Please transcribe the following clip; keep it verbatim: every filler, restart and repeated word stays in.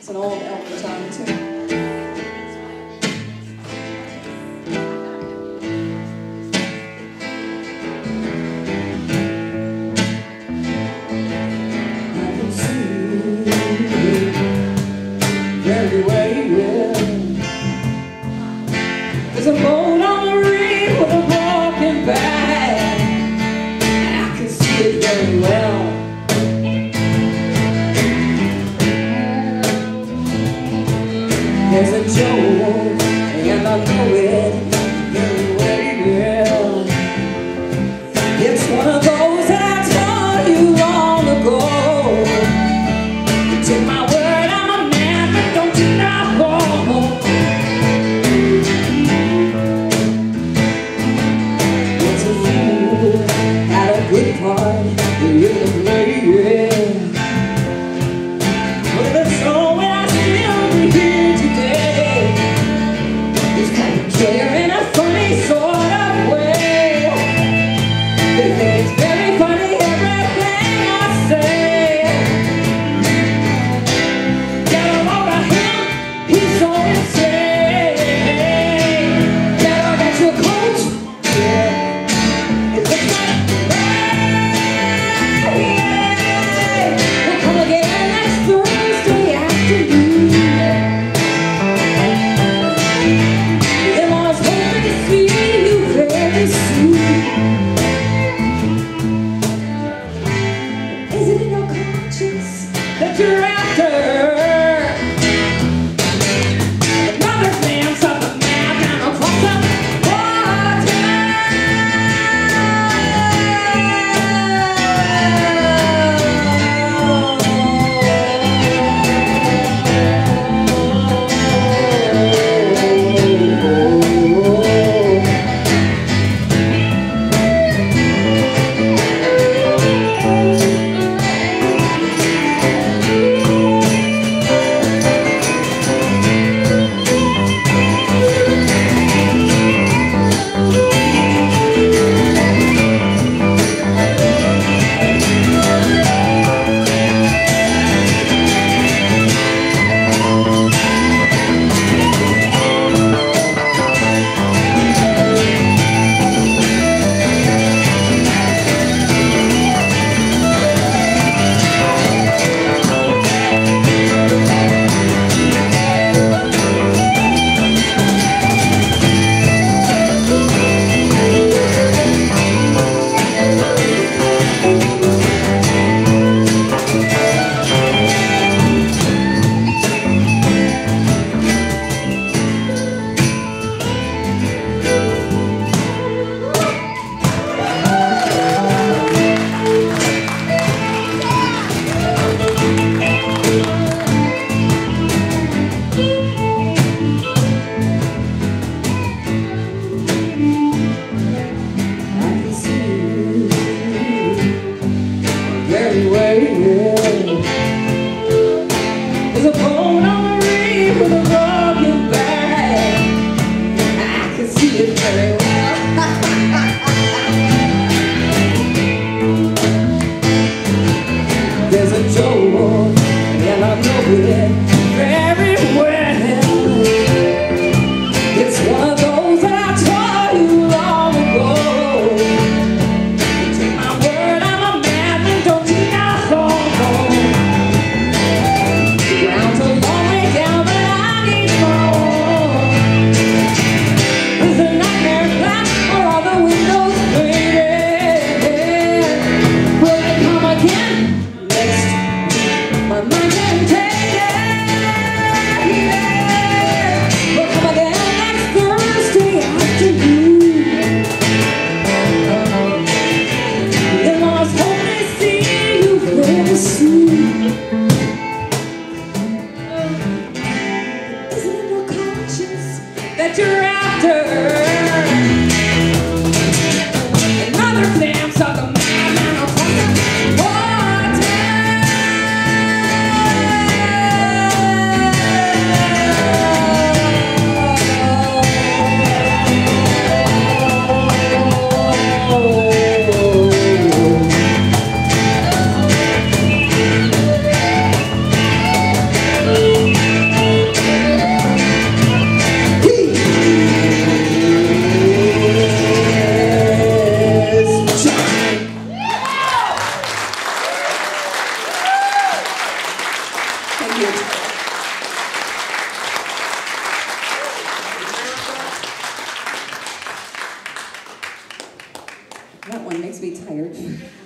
It's an old Elton John tune. Very well. There's a boat on the reef with a broken back. I can see it very well. There's a joke, and I know it very well. It's one of those that I told you long ago. You took my word. Good part, you can play it. But if it's so, when I still be here today, That one makes me tired.